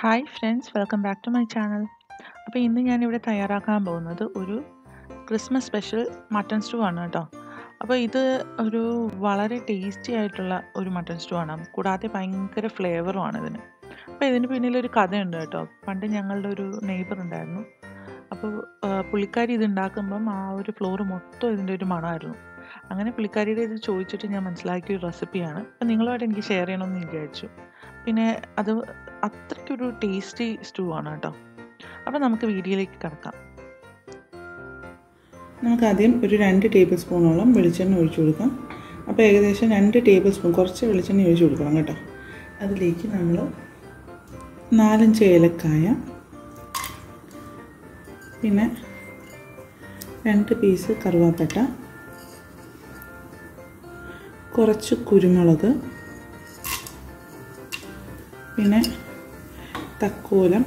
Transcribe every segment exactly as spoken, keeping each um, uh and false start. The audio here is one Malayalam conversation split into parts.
Hi friends, welcome back to my channel. അപ്പോൾ ഇന്ന് ഞാനിവിടെ തയ്യാറാക്കാൻ പോകുന്നത് ഒരു ക്രിസ്മസ് സ്പെഷ്യൽ മട്ടൺ സ്റ്റൂ ആണ് കേട്ടോ. അപ്പോൾ ഇത് ഒരു വളരെ ടേസ്റ്റി ആയിട്ടുള്ള ഒരു മട്ടൺ സ്റ്റൂ ആണ്, കൂടാതെ ഭയങ്കര ഫ്ലേവറുമാണ് ഇതിന്. അപ്പോൾ ഇതിന് പിന്നിലൊരു കഥയുണ്ട് കേട്ടോ. പണ്ട് ഞങ്ങളുടെ ഒരു നെയ്ബർ ഉണ്ടായിരുന്നു. അപ്പോൾ പുള്ളിക്കാരി ഇത് ഉണ്ടാക്കുമ്പം ആ ഒരു ഫ്ലോറ് മൊത്തം ഇതിൻ്റെ ഒരു മണമായിരുന്നു. അങ്ങനെ പുള്ളിക്കാരിയുടെ ഇത് ചോദിച്ചിട്ട് ഞാൻ മനസ്സിലാക്കിയ ഒരു റെസിപ്പിയാണ്. അപ്പോൾ നിങ്ങളുമായിട്ട് എനിക്ക് ഷെയർ ചെയ്യണമെന്ന് വിചാരിച്ചു. പിന്നെ അത് അത്രയ്ക്കൊരു ടേസ്റ്റി സ്റ്റൂ ആണ് കേട്ടോ. അപ്പോൾ നമുക്ക് വീഡിയോയിലേക്ക് കിടക്കാം. നമുക്കാദ്യം ഒരു രണ്ട് ടേബിൾ സ്പൂണോളം വെളിച്ചെണ്ണ ഒഴിച്ചു കൊടുക്കാം. അപ്പോൾ ഏകദേശം രണ്ട് ടേബിൾ സ്പൂൺ കുറച്ച് വെളിച്ചെണ്ണ ഒഴിച്ചു കൊടുക്കണം കേട്ടോ. അതിലേക്ക് നമ്മൾ നാലഞ്ച് ഏലക്കായ, പിന്നെ രണ്ട് പീസ് കറുവാപ്പട്ട, കുറച്ച് കുരുമുളക്, പിന്നെ തക്കോലം,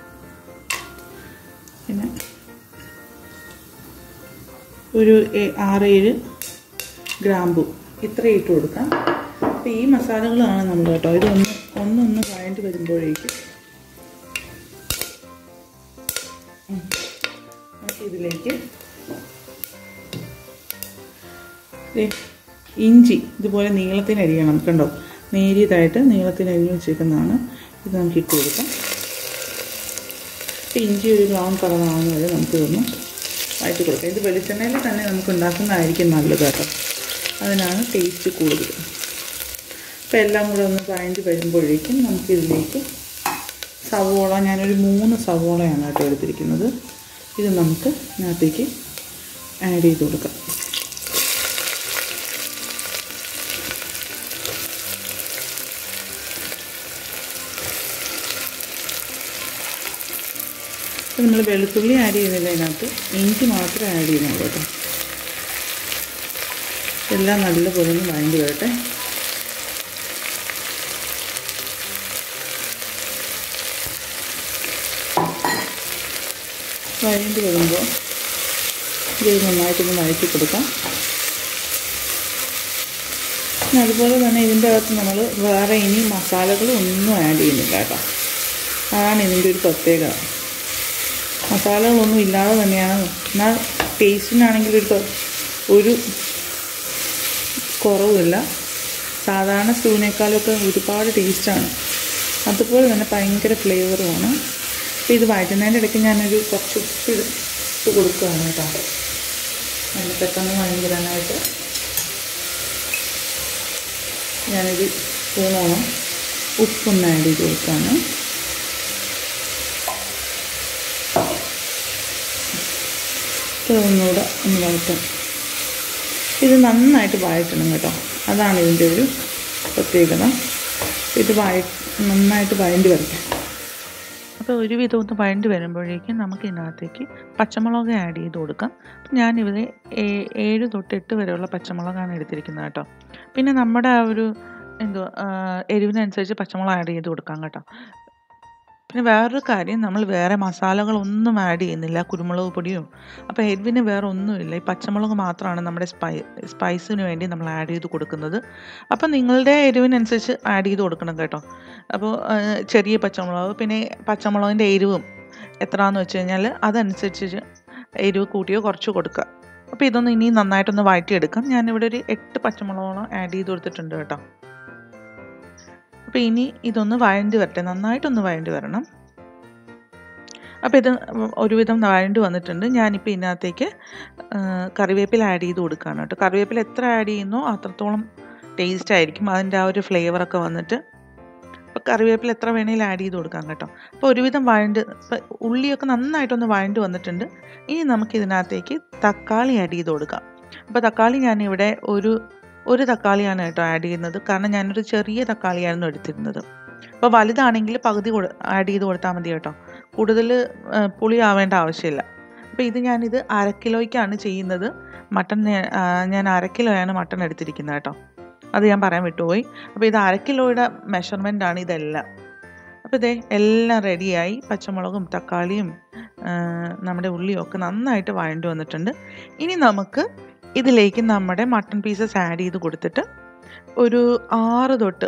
പിന്നെ ഒരു ആറേഴ് ഗ്രാമ്പു, ഇത്ര ഇട്ട് കൊടുക്കാം. അപ്പോൾ ഈ മസാലകളാണ് നമ്മൾ കേട്ടോ. ഇതൊന്ന് ഒന്നൊന്ന് വഴണ്ടി വരുമ്പോഴേക്കും നമുക്കിതിലേക്ക് ഇഞ്ചി ഇതുപോലെ നീളത്തിന് അരിയണം കണ്ടോ. നേരിയതായിട്ട് നീളത്തിന് അരിഞ്ഞ് വെച്ചേക്കുന്നതാണ്. ഇത് നമുക്ക് ഇട്ട് കൊടുക്കാം. അപ്പോൾ ഇഞ്ചി ഒരു ബ്രൗൺ കളറാവുന്ന വരെ നമുക്കിതൊന്ന് വഴറ്റി കൊടുക്കാം. ഇത് വെളിച്ചെണ്ണയിൽ തന്നെ നമുക്ക് ഉണ്ടാക്കുന്നതായിരിക്കും നല്ലത് കേട്ടോ. അതിനാണ് ടേസ്റ്റ് കൂടുതൽ. അപ്പോൾ എല്ലാം കൂടെ ഒന്ന് വഴറ്റി വരുമ്പോഴേക്കും നമുക്കിതിലേക്ക് സവോള, ഞാനൊരു മൂന്ന് സവോളയാണ് കേട്ടോ എടുത്തിരിക്കുന്നത്. ഇത് നമുക്ക് ഇതിനകത്തേക്ക് ആഡ് ചെയ്ത് കൊടുക്കാം. അപ്പോൾ നമ്മൾ വെളുത്തുള്ളി ആഡ് ചെയ്യുന്നില്ല, അതിനകത്ത് ഇഞ്ചി മാത്രമേ ആഡ് ചെയ്യുന്നുള്ളൂ കേട്ടോ. എല്ലാം നല്ലപോലെ ഒന്ന് വഴണ്ടി വരട്ടെ. വഴണ്ടി വരുമ്പോൾ ഇത് നന്നായിട്ടൊന്ന് വഴറ്റി കൊടുക്കാം. പിന്നെ അതുപോലെ തന്നെ ഇതിൻ്റെ അകത്ത് നമ്മൾ വേറെ ഇനി മസാലകളും ഒന്നും ആഡ് ചെയ്യുന്നില്ല കേട്ടോ. അതാണ് ഇതിൻ്റെ ഒരു പ്രത്യേകത. മസാലകളൊന്നും ഇല്ലാതെ തന്നെയാണ്. എന്നാൽ ടേസ്റ്റിനാണെങ്കിൽ ഒരു ഒരു കുറവുമില്ല. സാധാരണ സ്റ്റൂവിനേക്കാളൊക്കെ ഒരുപാട് ടേസ്റ്റാണ്. അതുപോലെ തന്നെ ഭയങ്കര ഫ്ലേവറുമാണ്. അപ്പോൾ ഇത് വഴറ്റുന്നതിൻ്റെ ഇടയ്ക്ക് ഞാനൊരു കുറച്ച് ഉപ്പ് ഇട്ട് കൊടുക്കുകയാണ് കേട്ടോ, നല്ല പെട്ടെന്ന് വഴങ്ങി വരാനായിട്ട്. ഞാനൊരു സ്പൂണോളം ഉപ്പൊന്ന് ആഡ് ചെയ്ത് കൊടുക്കുകയാണ്. ഒന്നുകൂടെ ഒന്ന് വഴറ്റും. ഇത് നന്നായിട്ട് വഴറ്റണം കേട്ടോ, അതാണ് ഇതിൻ്റെ ഒരു പ്രത്യേകത. ഇത് വഴ നന്നായിട്ട് വഴണ്ടി വരട്ടെ. അപ്പോൾ ഒരുവിധം ഒന്ന് വഴണ്ടി വരുമ്പോഴേക്കും നമുക്ക് ഇതിനകത്തേക്ക് പച്ചമുളക് ആഡ് ചെയ്ത് കൊടുക്കാം. ഞാനിവിടെ ഏഴ് തൊട്ട് എട്ട് വരെയുള്ള പച്ചമുളകാണ് എടുത്തിരിക്കുന്നത് കേട്ടോ. പിന്നെ നമ്മുടെ ആ ഒരു എന്തോ എരിവിനനുസരിച്ച് പച്ചമുളക് ആഡ് ചെയ്ത് കൊടുക്കാം കേട്ടോ. പിന്നെ വേറൊരു കാര്യം, നമ്മൾ വേറെ മസാലകളൊന്നും ആഡ് ചെയ്യുന്നില്ല, കുരുമുളക് പൊടിയോ. അപ്പോൾ എരിവിന് വേറെ ഒന്നുമില്ല, ഈ പച്ചമുളക് മാത്രമാണ് നമ്മുടെ സ്പൈ സ്പൈസിന് വേണ്ടി നമ്മൾ ആഡ് ചെയ്ത് കൊടുക്കുന്നത്. അപ്പോൾ നിങ്ങളുടെ എരിവിനനുസരിച്ച് ആഡ് ചെയ്ത് കൊടുക്കണം കേട്ടോ. അപ്പോൾ ചെറിയ പച്ചമുളക്, പിന്നെ പച്ചമുളകിൻ്റെ എരിവും എത്രയാണെന്ന് വെച്ച് കഴിഞ്ഞാൽ അതനുസരിച്ച് എരിവ് കൂട്ടിയോ കുറച്ച് കൊടുക്കുക. അപ്പോൾ ഇതൊന്ന് ഇനി നന്നായിട്ടൊന്ന് വഴറ്റിയെടുക്കാം. ഞാനിവിടെ ഒരു എട്ട് പച്ചമുളകോളം ആഡ് ചെയ്ത് കൊടുത്തിട്ടുണ്ട് കേട്ടോ. അപ്പോൾ ഇനി ഇതൊന്ന് വഴണ്ടി വരട്ടെ, നന്നായിട്ടൊന്ന് വഴണ്ടി വരണം. അപ്പോൾ ഇത് ഒരുവിധം വഴണ്ടി വന്നിട്ടുണ്ട്. ഞാനിപ്പോൾ ഇതിനകത്തേക്ക് കറിവേപ്പില ആഡ് ചെയ്ത് കൊടുക്കുകയാണ് കേട്ടോ. കറിവേപ്പില എത്ര ആഡ് ചെയ്യുന്നോ അത്രത്തോളം ടേസ്റ്റ് ആയിരിക്കും, അതിൻ്റെ ആ ഒരു ഫ്ലേവറൊക്കെ വന്നിട്ട്. അപ്പോൾ കറിവേപ്പില എത്ര വേണമെങ്കിലും ആഡ് ചെയ്ത് കൊടുക്കാം കേട്ടോ. അപ്പോൾ ഒരുവിധം വഴണ്ട്, ഉള്ളിയൊക്കെ നന്നായിട്ടൊന്ന് വഴണ്ടി വന്നിട്ടുണ്ട്. ഇനി നമുക്കിതിനകത്തേക്ക് തക്കാളി ആഡ് ചെയ്ത് കൊടുക്കാം. അപ്പോൾ തക്കാളി ഞാനിവിടെ ഒരു ഒരു തക്കാളിയാണ് കേട്ടോ ആഡ് ചെയ്യുന്നത്, കാരണം ഞാനൊരു ചെറിയ തക്കാളിയായിരുന്നു എടുത്തിരുന്നത്. അപ്പോൾ വലുതാണെങ്കിൽ പകുതി ആഡ് ചെയ്ത് കൊടുത്താൽ മതി കേട്ടോ, കൂടുതൽ പുളി ആവേണ്ട ആവശ്യമില്ല. അപ്പോൾ ഇത് ഞാനിത് അര കിലോയ്ക്കാണ് ചെയ്യുന്നത്. മട്ടൺ ഞാൻ അര കിലോയാണ് മട്ടൺ എടുത്തിരിക്കുന്നത് കേട്ടോ, അത് ഞാൻ പറയാൻ വിട്ടുപോയി. അപ്പോൾ ഇത് അര കിലോയുടെ മെഷർമെൻ്റാണ് ഇതെല്ലാം. അപ്പോൾ ഇതേ എല്ലാം റെഡിയായി. പച്ചമുളകും തക്കാളിയും നമ്മുടെ ഉള്ളിയും ഒക്കെ നന്നായിട്ട് വഴണ്ടി വന്നിട്ടുണ്ട്. ഇനി നമുക്ക് ഇതിലേക്ക് നമ്മുടെ മട്ടൺ പീസസ് ആഡ് ചെയ്ത് കൊടുത്തിട്ട് ഒരു ആറ് തൊട്ട്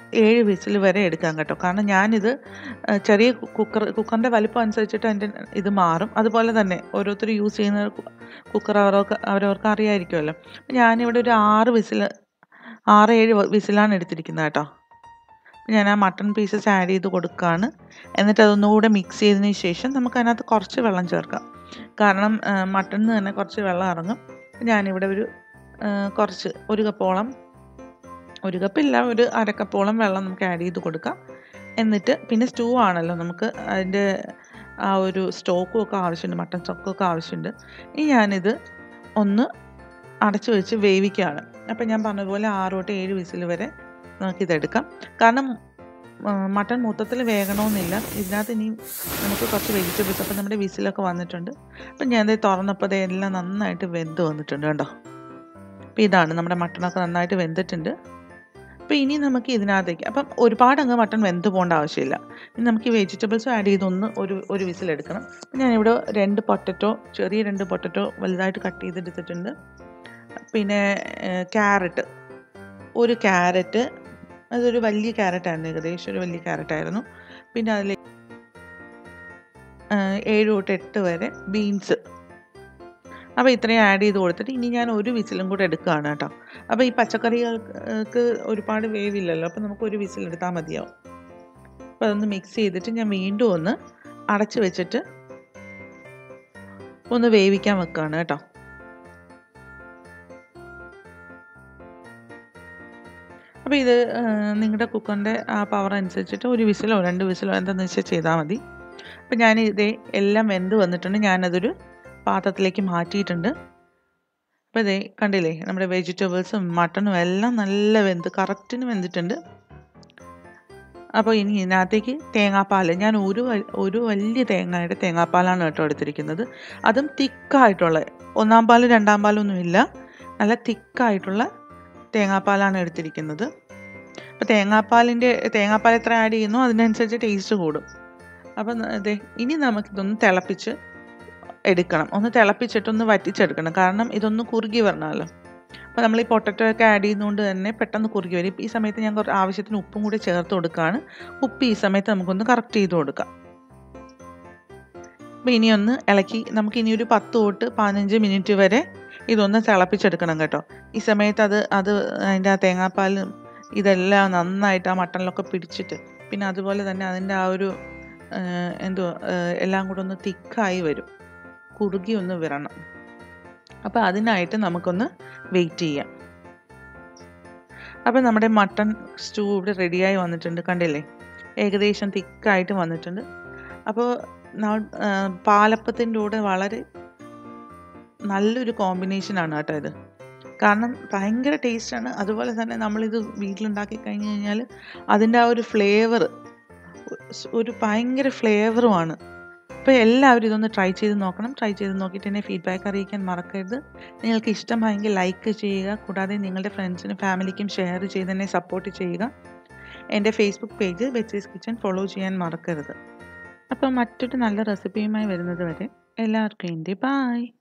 ഏഴ് വിസിൽ വരെ എടുക്കാം കേട്ടോ. കാരണം ഞാനിത് ചെറിയ കുക്കർ കുക്കറിൻ്റെ വലിപ്പം അനുസരിച്ചിട്ട് അതിൻ്റെ ഇത് മാറും. അതുപോലെ തന്നെ ഓരോരുത്തർ യൂസ് ചെയ്യുന്ന കുക്കർ അവരവർക്ക് അവരവർക്ക് അറിയാമായിരിക്കുമല്ലോ. ഞാനിവിടെ ഒരു ആറ് വിസിൽ ആറ് ഏഴ് വിസിലാണ് എടുത്തിരിക്കുന്നത് കേട്ടോ. ഞാൻ ആ മട്ടൺ പീസസ് ആഡ് ചെയ്ത് കൊടുക്കുകയാണ്. എന്നിട്ട് അതൊന്നുകൂടെ മിക്സ് ചെയ്തതിന് ശേഷം നമുക്ക് അതിനകത്ത് കുറച്ച് വെള്ളം ചേർക്കാം. കാരണം മട്ടണിൽ നിന്ന് തന്നെ കുറച്ച് വെള്ളം ഇറങ്ങും. ഞാനിവിടെ ഒരു കുറച്ച് ഒരു കപ്പോളം ഒരു കപ്പില്ല ഒരു അരക്കപ്പോളം വെള്ളം നമുക്ക് ആഡ് ചെയ്ത് കൊടുക്കാം. എന്നിട്ട് പിന്നെ സ്റ്റൂ ആണല്ലോ, നമുക്ക് അതിൻ്റെ ആ ഒരു സ്റ്റോക്കും ഒക്കെ ആവശ്യമുണ്ട്, മട്ടൺ സ്റ്റോക്കൊക്കെ ആവശ്യമുണ്ട്. ഇനി ഞാനിത് ഒന്ന് അടച്ചു വെച്ച് വേവിക്കുകയാണ്. അപ്പം ഞാൻ പറഞ്ഞതുപോലെ ആറ് തൊട്ട് ഏഴ് വിസിൽ വരെ നമുക്കിതെടുക്കാം. കാരണം മട്ടൺ മൊത്തത്തിൽ വേകണമെന്നില്ല. ഇതിനകത്ത് ഇനി നമുക്ക് കുറച്ച് വെജിറ്റബിൾസ്, അപ്പം നമ്മുടെ വിസിലൊക്കെ വന്നിട്ടുണ്ട്. അപ്പം ഞാനത് തുറന്നപ്പോൾ അതെല്ലാം നന്നായിട്ട് വെന്ത് വന്നിട്ടുണ്ട് കേട്ടോ. അപ്പോൾ ഇതാണ് നമ്മുടെ മട്ടണൊക്കെ നന്നായിട്ട് വെന്തിട്ടുണ്ട്. അപ്പോൾ ഇനി നമുക്ക് ഇതിനകത്തേക്ക് അപ്പം ഒരുപാട് അങ്ങ് മട്ടൺ വെന്ത് പോകേണ്ട ആവശ്യമില്ല. ഇനി നമുക്ക് ഈ വെജിറ്റബിൾസും ആഡ് ചെയ്തൊന്ന് ഒരു ഒരു വിസിലെടുക്കണം. അപ്പം ഞാനിവിടെ രണ്ട് പൊട്ടറ്റോ, ചെറിയ രണ്ട് പൊട്ടറ്റോ വലുതായിട്ട് കട്ട് ചെയ്തെടുത്തിട്ടുണ്ട്. പിന്നെ ക്യാരറ്റ്, ഒരു ക്യാരറ്റ്, അതൊരു വലിയ ക്യാരറ്റായിരുന്നു, ഏകദേശം ഒരു വലിയ ക്യാരറ്റായിരുന്നു. പിന്നെ അതിൽ ഏഴ് തൊട്ട് എട്ട് വരെ ബീൻസ്. അപ്പോൾ ഇത്രയും ആഡ് ചെയ്ത് കൊടുത്തിട്ട് ഇനി ഞാൻ ഒരു വിസിലും കൂടെ എടുക്കുകയാണ് കേട്ടോ. അപ്പോൾ ഈ പച്ചക്കറികൾക്ക് ഒരുപാട് വേവില്ലല്ലോ, അപ്പോൾ നമുക്ക് ഒരു വിസിലെടുത്താൽ മതിയാവും. അപ്പോൾ അതൊന്ന് മിക്സ് ചെയ്തിട്ട് ഞാൻ വീണ്ടും ഒന്ന് അടച്ച് വെച്ചിട്ട് ഒന്ന് വേവിക്കാൻ വെക്കുകയാണ് കേട്ടോ. അപ്പോൾ ഇത് നിങ്ങളുടെ കുക്കറിൻ്റെ ആ പവർ അനുസരിച്ചിട്ട് ഒരു വിസിലോ രണ്ട് വിസിലോ എന്താണെന്ന് വെച്ചാൽ ചെയ്താൽ മതി. അപ്പോൾ ഞാൻ ഇതേ എല്ലാം വെന്ത് വന്നിട്ടുണ്ട്. ഞാനതൊരു പാത്രത്തിലേക്ക് മാറ്റിയിട്ടുണ്ട്. അപ്പോൾ ഇതേ കണ്ടില്ലേ, നമ്മുടെ വെജിറ്റബിൾസും മട്ടണും എല്ലാം നല്ല വെന്ത് കറക്റ്റിന് വെന്തിട്ടുണ്ട്. അപ്പോൾ ഇനി ഇതിനകത്തേക്ക് തേങ്ങാപ്പാൽ, ഞാൻ ഒരു ഒരു വലിയ തേങ്ങയുടെ തേങ്ങാപ്പാലാണ് കേട്ടോ എടുത്തിരിക്കുന്നത്. അതും തിക്കായിട്ടുള്ള, ഒന്നാം പാൽ രണ്ടാം പാലൊന്നുമില്ല, നല്ല തിക്കായിട്ടുള്ള തേങ്ങാപ്പാലാണ് എടുത്തിരിക്കുന്നത്. അപ്പോൾ തേങ്ങാപ്പാലിൻ്റെ തേങ്ങാപ്പാൽ എത്ര ആഡ് ചെയ്യുന്നു അതിനനുസരിച്ച് ടേസ്റ്റ് കൂടും. അപ്പം അതെ ഇനി നമുക്കിതൊന്ന് തിളപ്പിച്ച് എടുക്കണം. ഒന്ന് തിളപ്പിച്ചിട്ടൊന്ന് വറ്റിച്ചെടുക്കണം. കാരണം ഇതൊന്ന് കുറുകി വരണമല്ലോ. അപ്പോൾ നമ്മൾ ഈ പൊട്ടറ്റോ ഒക്കെ ആഡ് ചെയ്യുന്നതുകൊണ്ട് തന്നെ പെട്ടെന്ന് കുറുകി വരും. ഈ സമയത്ത് ഞാൻ കുറച്ച് ആവശ്യത്തിന് ഉപ്പും കൂടി ചേർത്ത് കൊടുക്കുകയാണ്. ഉപ്പ് ഈ സമയത്ത് നമുക്കൊന്ന് കറക്റ്റ് ചെയ്ത് കൊടുക്കാം. അപ്പോൾ ഇനിയൊന്ന് ഇളക്കി നമുക്ക് ഇനി ഒരു പത്ത് തൊട്ട് പതിനഞ്ച് മിനിറ്റ് വരെ ഇതൊന്ന് തിളപ്പിച്ചെടുക്കണം കേട്ടോ. ഈ സമയത്ത് അത് അത് അതിൻ്റെ ആ തേങ്ങാപ്പാലും ഇതെല്ലാം നന്നായിട്ട് ആ മട്ടണിലൊക്കെ പിടിച്ചിട്ട്, പിന്നെ അതുപോലെ തന്നെ അതിൻ്റെ ആ ഒരു എന്തോ എല്ലാം കൂടെ ഒന്ന് തിക്കായി വരും, കുറുകി ഒന്ന് വരണം. അപ്പോൾ അതിനായിട്ട് നമുക്കൊന്ന് വെയിറ്റ് ചെയ്യാം. അപ്പോൾ നമ്മുടെ മട്ടൺ സ്റ്റൂ ഇവിടെ റെഡിയായി വന്നിട്ടുണ്ട്, കണ്ടില്ലേ, ഏകദേശം തിക്കായിട്ട് വന്നിട്ടുണ്ട്. അപ്പോൾ പാലപ്പത്തിൻ്റെ കൂടെ വളരെ നല്ലൊരു കോമ്പിനേഷനാണ് കേട്ടോ ഇത്. കാരണം ഭയങ്കര ടേസ്റ്റാണ്. അതുപോലെ തന്നെ നമ്മളിത് വീട്ടിലുണ്ടാക്കി കഴിഞ്ഞ് കഴിഞ്ഞാൽ അതിൻ്റെ ആ ഒരു ഫ്ലേവർ ഒരു ഭയങ്കര ഫ്ലേവറുമാണ്. അപ്പോൾ എല്ലാവരും ഇതൊന്ന് ട്രൈ ചെയ്ത് നോക്കണം. ട്രൈ ചെയ്ത് നോക്കിയിട്ട് എന്നെ ഫീഡ്ബാക്ക് അറിയിക്കാൻ മറക്കരുത്. നിങ്ങൾക്ക് ഇഷ്ടമായെങ്കിൽ ലൈക്ക് ചെയ്യുക. കൂടാതെ നിങ്ങളുടെ ഫ്രണ്ട്സിനും ഫാമിലിക്കും ഷെയർ ചെയ്ത് എന്നെ സപ്പോർട്ട് ചെയ്യുക. എൻ്റെ Facebook page Bechees kitchen follow ചെയ്യാൻ മറക്കരുത്. അപ്പോൾ മറ്റൊരു നല്ല റെസിപ്പിയുമായി വരുന്നത് വരെ എല്ലാവർക്കും എൻ്റെ ബൈ.